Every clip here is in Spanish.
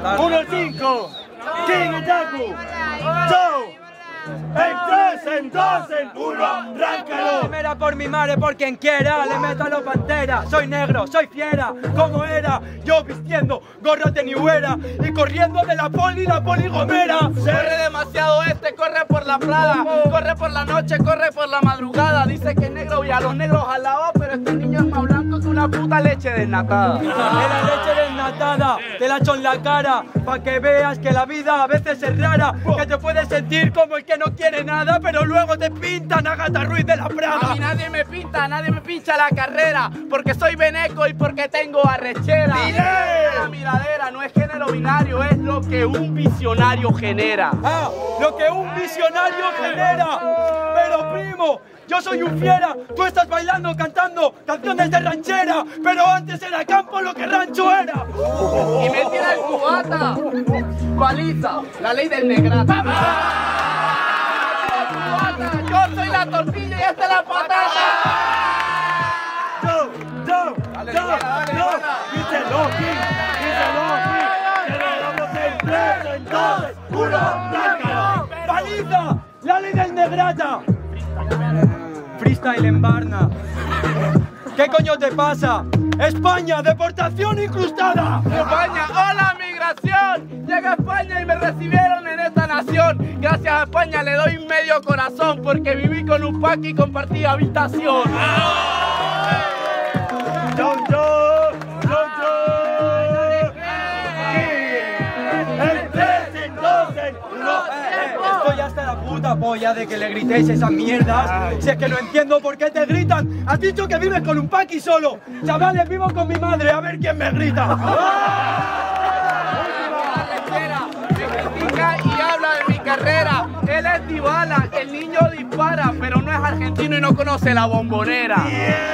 1-5. King y Taku. Show. En 3, en 2, en 1, arráncalo. Primera por mi madre, por quien quiera, le meto a los panteras. Soy negro, soy fiera, como era. Yo vistiendo gorras de New Era y corriendo de la poli gomera. Corre demasiado corre por la Prada, corre por la noche, corre por la madrugada. Dice que es negro y a los negros jalaba, pero este niño es más blanco que una puta leche desnatada. De la leche desnatada, te la echo en la cara, pa' que veas que la vida a veces es rara, que te puedes sentir como el que no quiere nada, pero luego te pintan a Agatha Ruiz de la Prada. A mí nadie me pinta, nadie me pincha la carrera, porque soy veneco y porque tengo arrechera. La miradera no es género binario, es lo que un visionario genera. Ah, lo que un visionario genera. Pero primo, yo soy un fiera, tú estás bailando, cantando canciones de ranchera, pero antes era campo lo que rancho era. Y me tira el cubata, paliza, la ley del negrata. Yo soy la tortilla y esta es la patata. Díselo, King. En 3, en 2, 1, arráncalo. ¡Paliza! ¡La ley del negrata! Freestyle en Barna. ¿Qué coño te pasa? ¡España, deportación incrustada! España, hola migración. Llegué a España y me recibieron en esta nación. Gracias a España le doy medio corazón porque viví con un paqui y compartí habitación. En 3, en 2, en 1. Estoy hasta la puta polla de que le gritéis esas mierdas. Si es que no entiendo por qué te gritan. Has dicho que vives con un paqui solo. Chavales, vivo con mi madre, a ver quién me grita. Me critica y habla de mi carrera. Él es Dybala, el niño dispara, pero no es argentino y no conoce la Bombonera.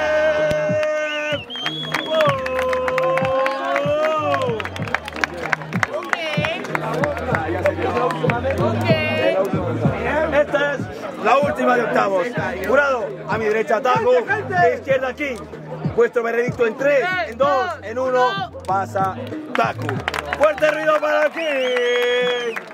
Esta es la última de octavos. Jurado, a mi derecha Taku, de izquierda King. Vuestro veredicto en 3, en 2, en 1, pasa Taku. Fuerte ruido para King.